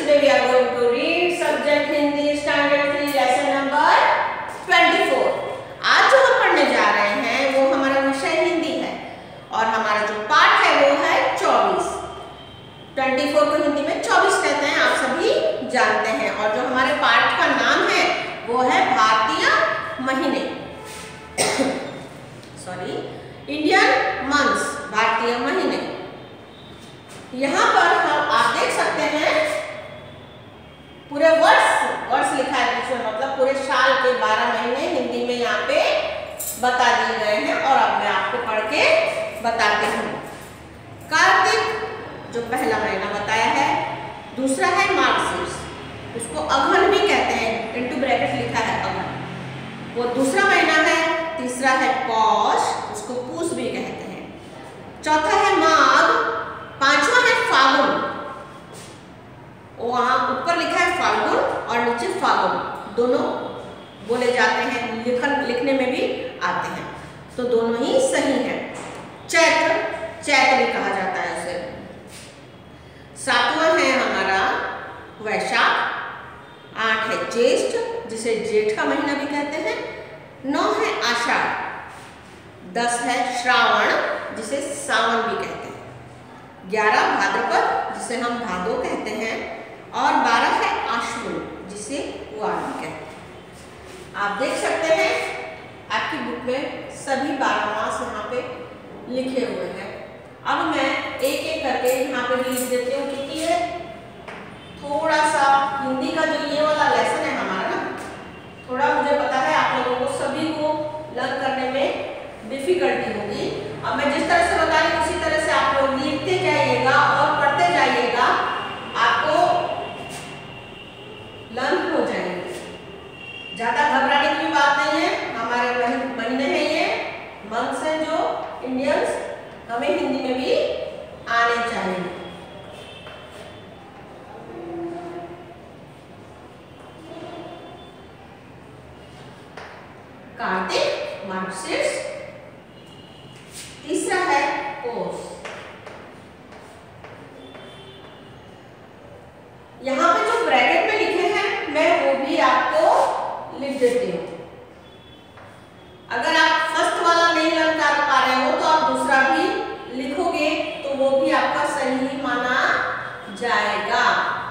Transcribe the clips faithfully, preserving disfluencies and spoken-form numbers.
today we are going to read subject Hindi standard three lesson number twenty-four. आज जो हम पढ़ने जा रहे हैं वो हमारा विषय हिंदी है और हमारा जो पाठ है वो है चौबीस। चौबीस को हिंदी में चौबीस कहते हैं, आप सभी जानते हैं। और जो हमारे पाठ का नाम है वो है भारतीय महीने सॉरी इंडियन मंथ्स, भारतीय महीने। यहाँ पर हम आप देख सकते हैं पूरे वर्ष वर्ष लिखा है बीच में, मतलब पूरे साल के बारह महीने हिंदी में यहाँ पे बता दिए गए हैं। और अब मैं आपको पढ़ के बताती हूँ। कार्तिक जो पहला महीना बताया है, दूसरा है मार्गशीर्ष, उसको अगहन भी कहते हैं, इनटू ब्रैकेट लिखा है अगहन, वो दूसरा महीना है। तीसरा है पौष, उसको पूष भी कहते हैं। चौथा है माघ, पांचवा है फाल्गुन, वहां ऊपर लिखा है फाल्गुन और नीचे फाल्गुन, दोनों बोले जाते हैं, लिखन लिखने में भी आते हैं, तो दोनों ही सही है। चैत्र, चैत्र भी कहा जाता है उसे। सातवां है हमारा वैशाख। आठ है ज्येष्ठ, जिसे जेठ का महीना भी कहते हैं। नौ है आषाढ़। दस है श्रावण, जिसे सावन भी कहते हैं। ग्यारह भाद्रपद, जिसे हम भादो कहते हैं। और बारह है आश्विन, जिसे कुआर भी कहते हैं। आप देख सकते हैं आपकी बुक में सभी बारह मास यहाँ पे लिखे हुए हैं। अब मैं एक एक करके यहाँ पे भी लिख देती हूँ, क्योंकि ये थोड़ा सा हिंदी का जो ये वाला लेसन है हमारा ना, थोड़ा मुझे पता है आप लोगों को सभी को लर्न करने में डिफिकल्टी होगी। अब मैं जिस तरह से बता रही हूँ उसी तरह से आप लोग लिखते जाइएगा और पढ़ते जाइएगा, आपको लर्न हो जाएंगे। ज्यादा घबराने की बात नहीं है। हमारे महीने हैं ये, मंथ्स हैं जो इंडियंस, हमें हिंदी में भी आने चाहिए। कार्तिक, मार्गशीर्ष। तीसरा है पौष। यहाँ पे जो ब्रैकेट में लिखे हैं मैं वो भी आपको लिख देती हूँ। अगर आप फर्स्ट वाला नहीं लर्न कर पा रहे हो तो आप दूसरा भी लिखोगे तो वो भी आपका सही माना जाएगा।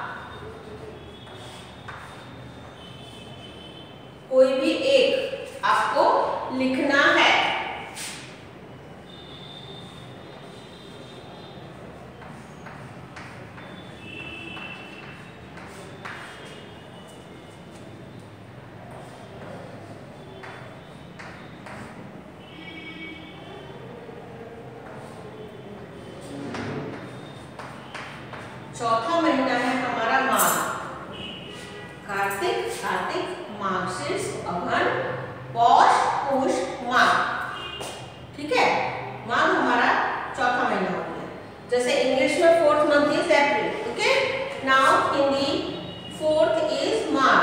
कोई भी एक आपको लिखना है। चौथा महीना है हमारा माघ। कार्तिक, कार्तिक, मार्गशीर्ष, अगहन, पौष, पुष, माघ। ठीक है, माघ हमारा चौथा महीना हो गया। जैसे इंग्लिश में fourth month is April, okay, now Hindi fourth is Magh.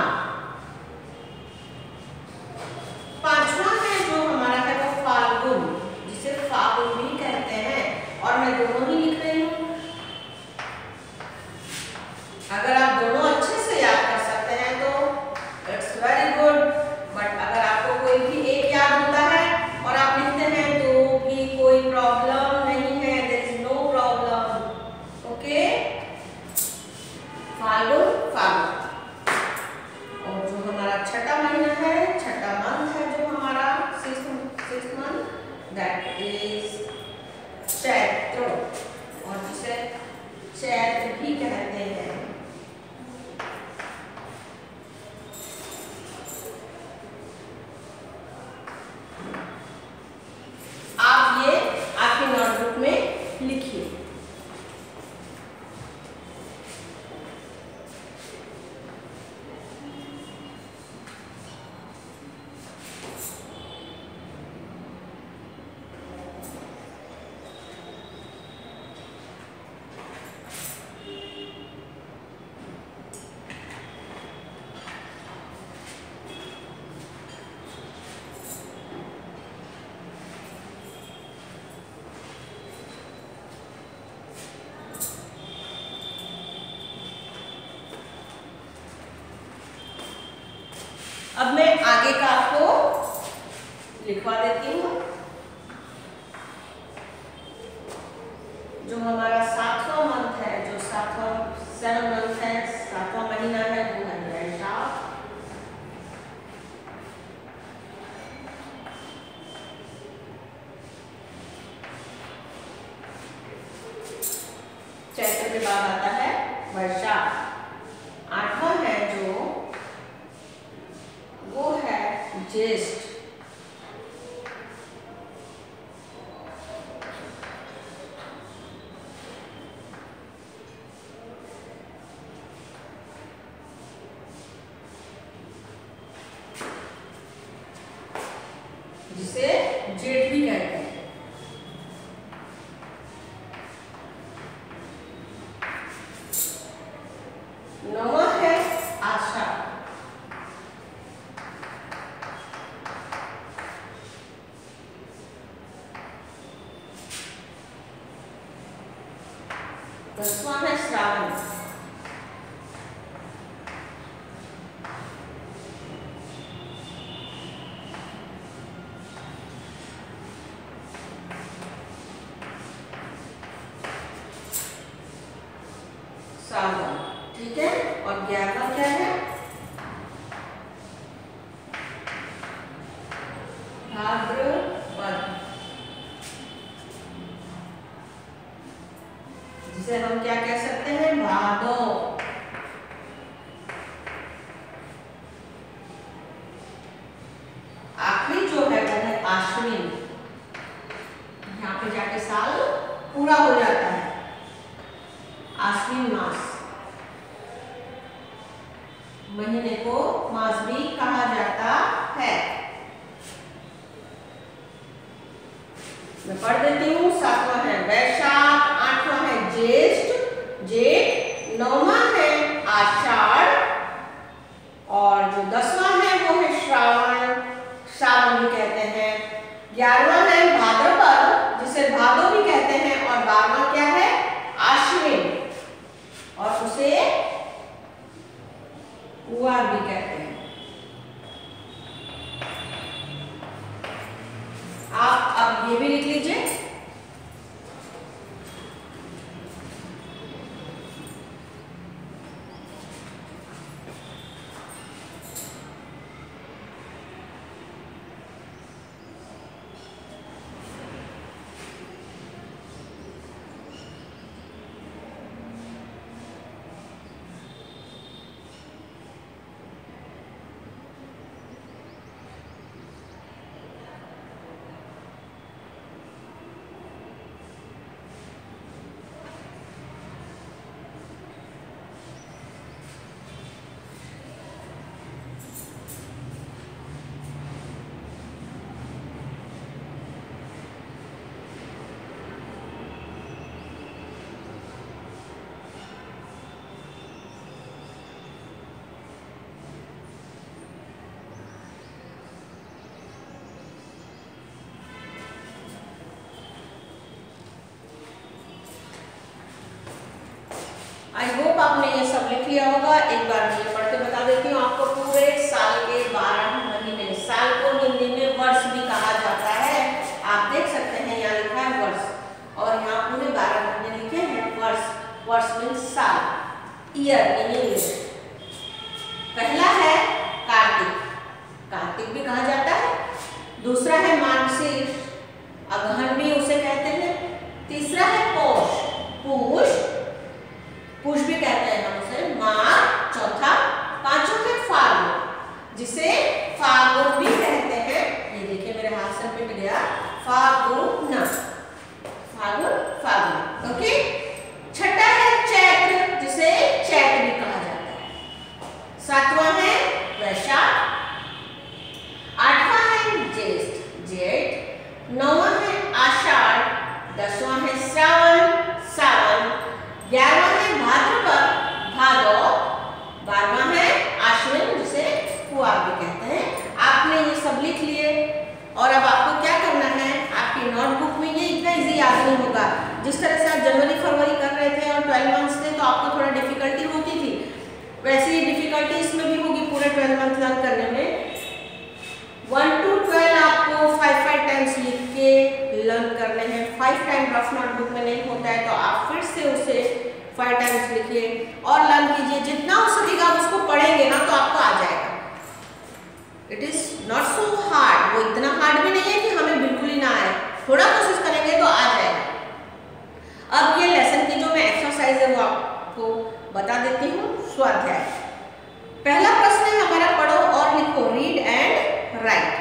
पांचवा है जो हमारा है वो फाल्गुन, जिसे फाल्गुन भी कहते हैं, और मैं दोनों ही लिख रही हूँ। अगर आप दोनों अच्छे से याद कर सकते हैं तो इट्स वेरी गुड, बट अगर आपको कोई भी एक याद होता है जो हमारा सातवां मंथ है, जो सातवां सेवन मंथ है, सातवां महीना है, वो है वैशाख। चैत्र के बाद आता है वैशाख। आठवां है जो वो है ज्येष्ठ। जिसे जेठ भी कहते हैं। नौवां है आषाढ़। दसवां है श्रावण। सावन, ठीक है। और ग्यारहवां क्या है? भाद्रपद, जिसे हम क्या कह सकते हैं? भादो। आखिरी जो है वो है आश्विन। यहाँ पे जाके साल पूरा हो जाता है। आश्विन मास, महीने को मास भी कहा जाता है। मैं पढ़ देती हूँ। सातवां है वैशाख, आठवां है ज्येष्ठ जेठ, नौवां है आषाढ़, और जो दसवां है वो है श्रावण, श्रावण भी कहते हैं। ग्यारहवां है भाद्रपद, जिसे भादो भी कहते हैं, और बारहवां क्या है? आश्विन, और उसे कुआर भी कहते हैं। आप अब ये भी लिख लीजिए। आई होप आपने ये सब लिख लिया होगा। एक बार मैं ये पढ़ के बता देती हूँ आपको। पूरे साल के बारह महीने, साल को हिंदी में वर्ष भी कहा जाता है। आप देख सकते हैं यहाँ लिखा है वर्ष, और यहाँ पूरे बारह महीने लिखे हैं वर्ष। वर्ष मीन्स साल, ईयर इन इंग्लिश। पहला है कार्तिक, कार्तिक भी कहा जाता है। दूसरा है मार्गशीर्ष, अगहन भी उसे कहते हैं। तीसरा है पौष, पूष पुष भी कहते हैं हम उसे, माघ। चौथा, पांचवा है फाल्गुन, जिसे फाल्गुन भी कहते हैं। ये देखिए मेरे हाथ से मिट गया, फाल्गुन, फाल्गुन, फाल्गुन, ओके। छठा है चैत्र, जिसे चैत्र भी कहा जाता है। सातवां है वैशाख, आठवां है ज्येष्ठ जेठ, नौवां है आषाढ़, दसवां है श्रावण सावन, ग्यारहवां है भाद्रपद भादो, बारहवां है आश्विन, जिसे कुआर भी कहते हैं। आपने ये सब लिख लिए, और अब आपको क्या करना है? आपकी नोटबुक में ये इतना इजी याद नहीं होगा। जिस तरह से आप जनवरी फरवरी कर रहे थे और ट्वेल्व मंथ्स थे तो आपको थोड़ा डिफिकल्टी होती थी, वैसे ही डिफिकल्टी इसमें भी होगी पूरे ट्वेल्व मंथ लर्न करने में। वन टू ट्वेल्व आप आपको फाइव फाइव टाइम्स लिख के लर्न करने हैं। फाइव टाइम रफ नोटबुक में नहीं होता है तो आप फिर से उसे फाइव टाइम्स लिखिए और लर्न कीजिए। जितना हो सकेगा आप उसको पढ़ेंगे ना तो आपको आ जाएगा। It is not so hard, वो इतना हार्ड भी नहीं है कि हमें बिल्कुल ही ना आए, थोड़ा कोशिश करेंगे तो आ जाएगा। अब ये लेसन की जो मैं एक्सरसाइज है वो आपको बता देती हूँ। स्वाध्याय पहला प्रश्न है हमारा, पढ़ो और लिखो, read and write.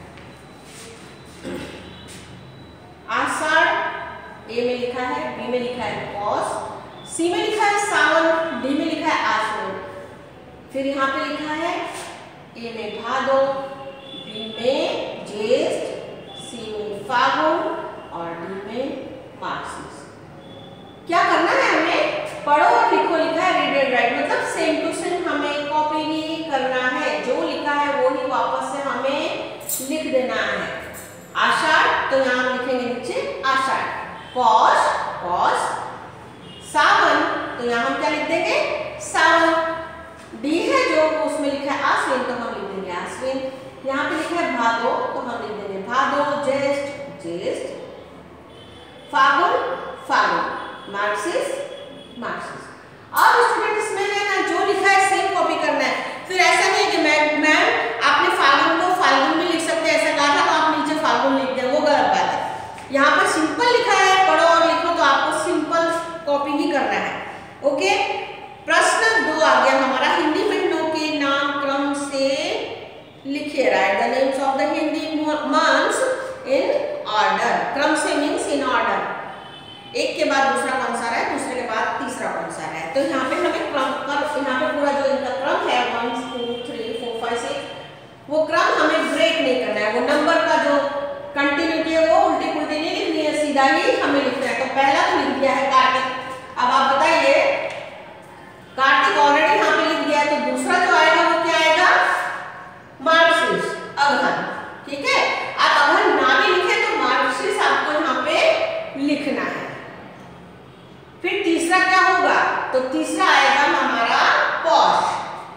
Ashadh A में लिखा है, बी में लिखा है पौष, सी में लिखा है सावन, डी में लिखा है आश्विन। फिर यहाँ पे लिखा है ए में भादो, बी में ज्येष्ठ, सी में फागुन और डी में मार्गशीर्ष। क्या करना है हमें? पढ़ो और लिखो लिखा है, रीड एंड राइट मतलब सेम टू सेम हमें कॉपी नहीं करना है, जो लिखा है वो ही वापस से हमें लिख देना है। आषाढ़ तो यहाँ हम लिखेंगे नीचे आषाढ़, पौष पौष, सावन तो यहाँ हम क्या लिख देंगे सावन, डी है जो उसमें लिखा है आश्विन तो हम लिख देंगे आश्विन, यहाँ पे लिखा है भादो तो हम लिख देंगे भादो, ज्येष्ठ ज्येष्ठ, फागुन फागुन, मार्गशीर्ष मार्गशीर्ष। अब स्टूडेंट इसमें है ना जो लिखा है सेम कॉपी करना है। फिर ऐसा नहीं है कि मैम मैम आपने फागुन को फाल्गुन भी लिख सकते हैं ऐसा कहा था तो आप नीचे फाल्गुन लिख दें, वो गलत बात है। यहाँ पर सिंपल लिखा है पढ़ो और लिखो तो आपको सिंपल कॉपी ही करना है। ओके, प्रश्न दो आ गया हमारा, हिंदी महीनों के नाम क्रम से लिखिए। Write the names of the Hindi months in order. क्रम से मीन्स इन ऑर्डर, एक के बाद दूसरा कौन सा रहा है, दूसरे के बाद तीसरा कौन सा रहा है। तो यहाँ पे हमें क्रम कर, यहाँ पे पूरा जो इनका क्रम है one two three four five six, वो क्रम हमें ब्रेक नहीं करना है। वो नंबर का जो कंटिन्यूटी है वो उल्टी पुल्टी नहीं लिखनी है, सीधा ही हमें लिखना है। तो पहला तो लिख दिया है कार्तिक, अब आप बताइए कार्तिक ऑलरेडी यहाँ पे लिख दिया है तो दूसरा जो आएगा वो क्या आएगा मार्गशीर्ष, अगहन। ठीक है, आप अगहन ना भी लिखे तो मार्गशीर्ष आपको यहाँ पे लिखना है। फिर तीसरा क्या होगा, तो तीसरा आएगा हमारा पौष,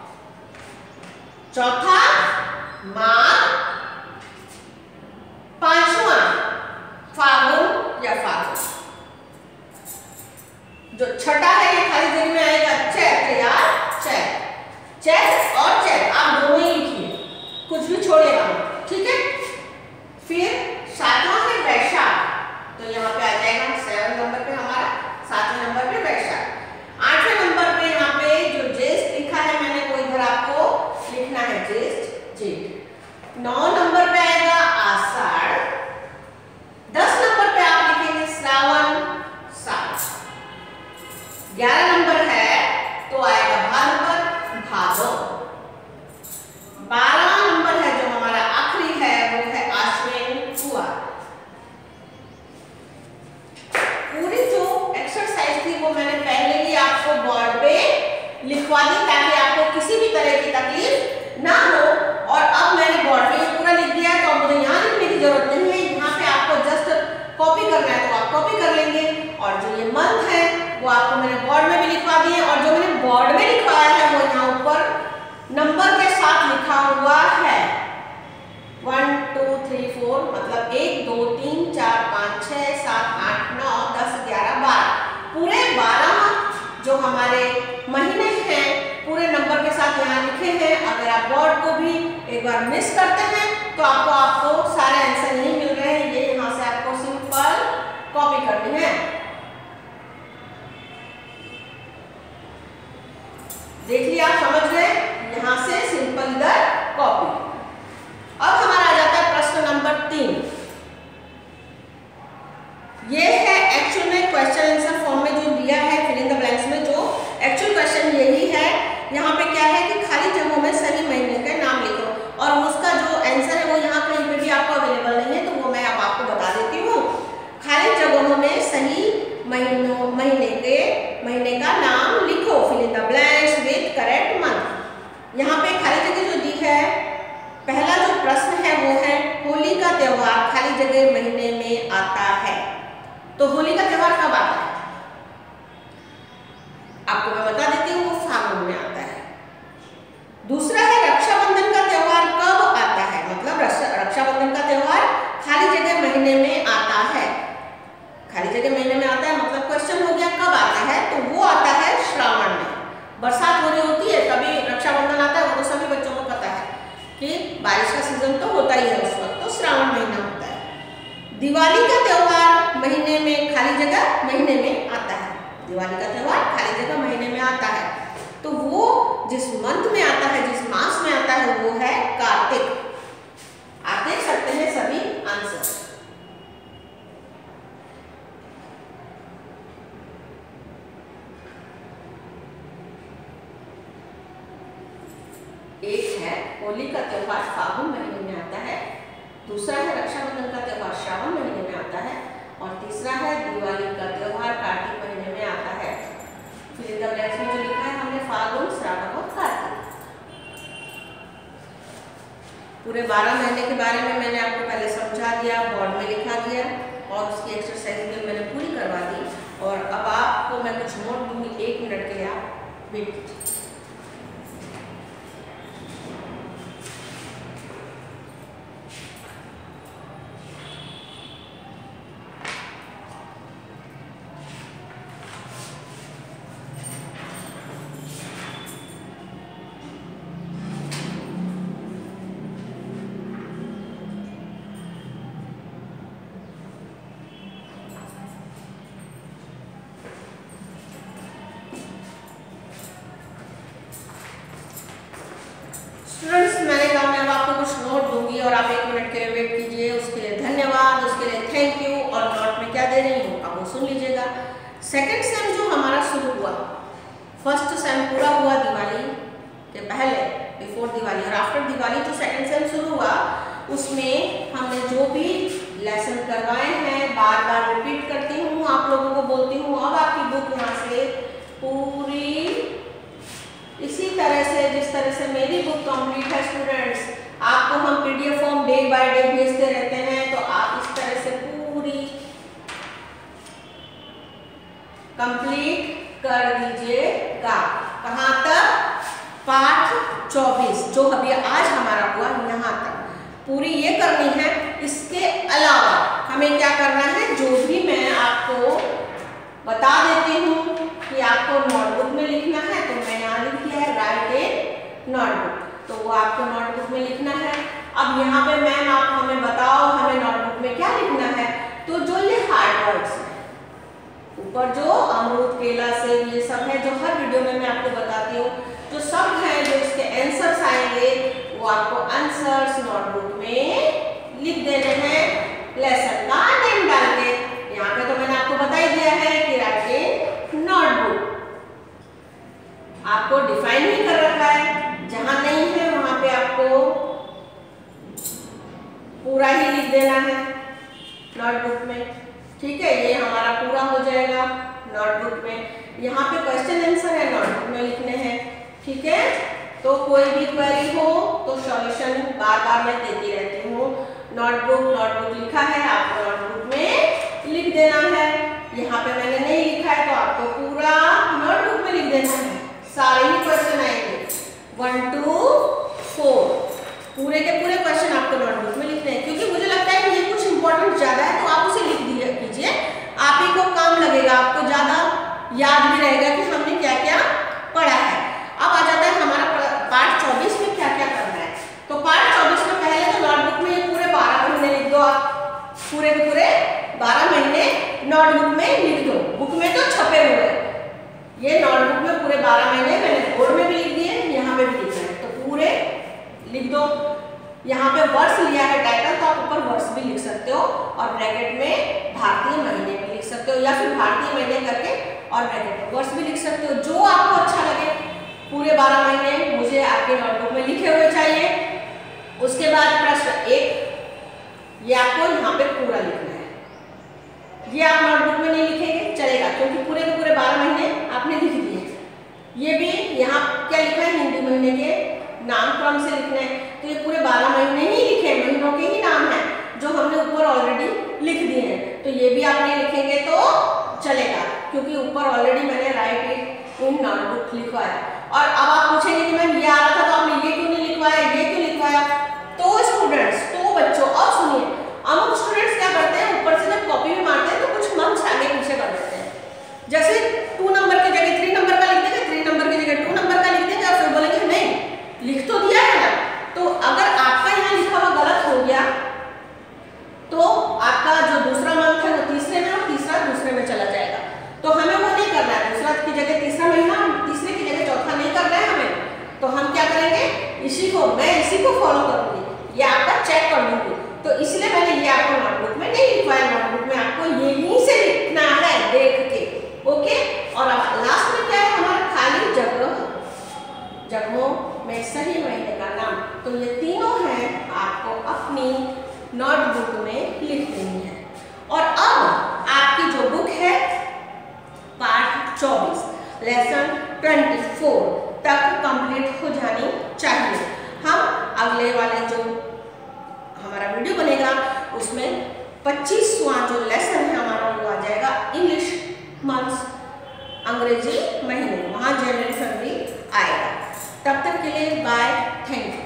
चौथा माघ, पांचवा फागुन या फागुन, जो छठा है ये खाली जगह में आएगा चैत्र या चैत, चैत और चैत आप दोनों ही लिखिए, कुछ भी छोड़िएगा मत। ठीक है, फिर सातवां है वैशाख, तो यहाँ पे आ जाएगा सेवन नंबर पे हमारा, सातवें नंबर पे वैशाख। आठवें नंबर पे यहाँ पे जो ज्येष्ठ लिखा है मैंने वो इधर आपको लिखना है ज्येष्ठ जेठ। नौ नंबर पे आएगा आषाढ़, दस नंबर पे आप लिखेंगे श्रावण सावन, ग्यारह नंबर है तो आएगा भाद्रपद भादो, बारह नंबर है जो हमारा आखिरी है वो है आश्विन हुआ। पूरी जो एक्सरसाइज थी वो मैंने पहले ही आपको बोर्ड पे लिखवा दी ताकि आपको किसी भी तरह की तकलीफ ना हो। और अब मैंने बोर्ड पे पूरा लिख दिया है तो अब मुझे यहाँ लिखने की जरूरत नहीं है, यहाँ पे आपको जस्ट कॉपी करना है तो आप कॉपी कर लेंगे। और जो ये मंथ है वो आपको मैंने बोर्ड में भी लिखवा दिए, और जो मैंने बोर्ड में लिखवाया है वो यहाँ ऊपर नंबर के साथ लिखा हुआ है वन टू थ्री फोर, मतलब एक दो तीन चार पाँच छः सात आठ नौ दस ग्यारह बारह, पूरे बारह जो हमारे महीने हैं पूरे नंबर के साथ यहाँ लिखे हैं। अगर आप बोर्ड को भी एक बार मिस करते हैं तो आपको आपको सारे आंसर नहीं मिल रहे हैं, ये यहाँ से आपको सिंपल कॉपी करनी है। देखिए आप समझ गए, यहाँ से सिंपल इधर कॉपी। अब हमारा आ जाता है प्रश्न नंबर तीन। ये है एक्चुअल में क्वेश्चन आंसर फॉर्म में जो दिया है फिल इन द ब्लैंक्स में, जो एक्चुअल क्वेश्चन यही है। यहाँ पे क्या है कि खाली जगहों में सही महीने का नाम लिखो, और उसका जो आंसर है वो यहाँ कहीं पे भी आपको अवेलेबल नहीं है तो वो मैं अब आपको बता देती हूँ। खाली जगहों में सही महीनों महीने के महीने का नाम लिखो, fill in the blanks with correct month. यहाँ पे खाली जगह जो दी है, पहला जो प्रश्न है वो है होली का त्योहार खाली जगह महीने में आता है, तो होली का त्योहार कब आता है आपको मैं बता देती हूँ, वो फागुन में आता है। दूसरा है रक्षाबंधन का त्योहार कब आता है, मतलब रक्षाबंधन का त्योहार खाली जगह महीने में आता है, मतलब क्वेश्चन हो गया कब आता है, तो वो आता है श्रावण में। बरसात हो रही होती है तभी रक्षाबंधन आता है, वो तो सभी बच्चों को पता है कि बारिश का सीजन तो होता ही है उस वक्त, तो श्रावण महीना होता है। दिवाली का त्योहार महीने में, खाली जगह महीने में आता है। दिवाली का त्योहार खाली जगह महीने में आता है, तो वो जिस मंथ में आता है, जिस मास में आता है, वो है कार्तिक। आप देख सकते हैं सभी आंसर। एक है होली का त्योहार फागुन महीने में आता है, दूसरा है रक्षाबंधन का त्योहार श्रावण महीने में आता है, और तीसरा है दिवाली का त्योहार कार्तिक महीने में आता है। फिर इन द ब्लैंक्स में जो लिखा है हमने फागुन, श्रावण और कार्तिक। पूरे बारह महीने के बारे में मैंने आपको पहले समझा दिया, बोर्ड में लिखा दिया, और उसकी एक्सरसाइज भी मैंने पूरी करवा दी। और अब आपको मैं कुछ नोट दूंगी, एक मिनट के लिए आप वेट कीजिए। स्टूडेंट्स, मैंने कहा मैं अब आपको कुछ नोट दूंगी और आप एक मिनट के लिए वेट कीजिए। उसके लिए धन्यवाद, उसके लिए थैंक यू। और नोट में क्या दे रही हूँ आप वो सुन लीजिएगा। सेकंड सेम जो हमारा शुरू हुआ, फर्स्ट सेम पूरा हुआ दिवाली के पहले, बिफोर दिवाली, और आफ्टर दिवाली जो सेकंड सेम शुरू हुआ, उसमें हमने जो भी लेसन करवाए हैं, बार बार रिपीट करती हूँ, आप लोगों को बोलती हूँ, अब आपकी बुक यहाँ से पूरी इसी तरह से, जिस तरह से मेरी बुक कंप्लीट है स्टूडेंट्स, आपको हम PDF form day by day भेजते रहते हैं, तो आप इस तरह से पूरी कंप्लीट कर दीजिएगा। कहाँ तक? पाठ चौबीस, जो अभी आज हमारा हुआ यहाँ तक पूरी ये करनी है। इसके अलावा हमें क्या करना है, जो भी मैं आपको बता देती हूँ कि आपको नोटबुक में लिखना है, तो मैं यहाँ लिख दिया है राइट ए नोटबुक, तो वो आपको नोटबुक में लिखना है। अब यहाँ पे मैम आप हमें बताओ हमें नोटबुक में क्या लिखना है, तो जो ये हार्ड वर्ड्स है ऊपर, जो अमरूद, केला, सेब, ये सब है, जो हर वीडियो में मैं आपको बताती हूँ, जो सब है, जो इसके आंसर्स आएंगे, वो आपको आंसर्स नोटबुक में लिख देने हैं, लेसन का नेम डाल के। यहाँ पे तो मैंने आपको बता ही दिया है कि राइट ए नोटबुक, आपको डिफाइन ही कर रखा है, जहां नहीं है वहां पे आपको पूरा ही लिख देना है नोटबुक में। ठीक है, ये हमारा पूरा हो जाएगा नोटबुक में। यहाँ पे क्वेश्चन आंसर है, नोटबुक में लिखने हैं। ठीक है, तो कोई भी क्वेरी हो तो सॉल्यूशन बार बार मैं देती रहती हूँ। नोटबुक नोटबुक लिखा है, आपको नोटबुक में लिख देना है। यहाँ पे मैंने नहीं लिखा है, तो आपको पूरा नोटबुक में लिख देना है। सारे ही क्वेश्चन आएंगे, वन टू फोर, पूरे के पूरे क्वेश्चन आपको नोटबुक में लिखने हैं, क्योंकि मुझे लगता है कि ये कुछ इंपॉर्टेंट ज्यादा है, तो आप उसे लिख दिया कीजिए, आप ही को काम लगेगा, आपको ज्यादा याद भी रहेगा कि हमने क्या क्या पढ़ा है। अब आ जाता है हमारा पार्ट चौबीस में क्या क्या करना है। तो पार्ट चौबीस में पहले तो नोटबुक में ये पूरे बारह महीने लिख दो, आप पूरे के पूरे बारह महीने नोटबुक में लिख दो। बुक में तो छपे हुए, ये नोटबुक में पूरे बारह महीने मैंने बोर्ड में भी लिख दिए, यहाँ पे भी लिखना है, तो पूरे लिख दो। यहाँ पे वर्ष लिया है टाइटल, तो आप ऊपर वर्ष भी लिख सकते हो, और ब्रैकेट में भारतीय महीने भी लिख सकते हो, या फिर भारतीय महीने करके और ब्रैकेट में वर्ष भी लिख सकते हो, जो आपको अच्छा लगे। पूरे बारह महीने मुझे आपके नोटबुक में लिखे हुए चाहिए। उसके बाद प्रश्न एक, ये आपको यहाँ पे पूरा लिखना है। ये आप नोटबुक में नहीं लिखेंगे चलेगा, क्योंकि पूरे के पूरे बारह महीने आपने लिख दिए। ये भी यहाँ क्या लिखा है, हिंदी महीने के नाम क्रम से लिखना है, तो ये पूरे बारह महीने ही लिखे, महीनों के ही नाम है, जो हमने ऊपर ऑलरेडी लिख दिए हैं। तो ये भी आप नहीं लिखेंगे तो चलेगा, क्योंकि ऊपर ऑलरेडी मैंने राइट इट इन नोटबुक लिखवाया। और अब आप पूछेंगे कि मैम ये आ रहा था तो आपने ये क्यों नहीं लिखवाया, ये क्यों लिखवाया? तो स्टूडेंट्स, तो बच्चों, और सुनिए, अमुक स्टूडेंट्स क्या करते हैं, ऊपर से जब कॉपी में मारते हैं तो कुछ मंथ्स जैसे टू नंबर की जगह थ्री नंबर का लिख देंगे, थ्री नंबर की जगह टू नंबर का लिख देंगे और फिर बोलेंगे नहीं लिख तो दिया है ना। तो अगर आपका यहाँ लिखा हुआ गलत हो गया तो आपका जो दूसरा मंथ है वो तीसरे में और तीसरा दूसरे में चला जाएगा। तो हमें वो नहीं करना है, दूसरा की जगह तीसरा महीना, तीसरे की जगह चौथा नहीं करना है हमें। तो हम क्या करेंगे, इसी को मैं इसी को फॉलो करूंगी, ये आपका चेक कर लूंगी। तो इसलिए मैंने ये आपको नोटबुक में नहीं लिखवाया, नोटबुक में आपको यहीं से लिखना है देख के, ओके। और अब लास्ट में क्या है हमारा खाली जगह, जगहों में सही महीने का नाम। तो ये तीनों हैं आपको अपनी नोटबुक में लिख देनी है। और अब आपकी जो बुक है पार्ट चौबीस लेसन चौबीस तक कंप्लीट हो जानी चाहिए। हम अगले वाले जो हमारा वीडियो बनेगा उसमें पच्चीसवां जो लेसन है हमारा वो आ जाएगा इंग्लिश मंथ्स, अंग्रेजी महीने, वहाँ जनवरी फरवरी आएगा। तब तक के लिए बाय, थैंक यू।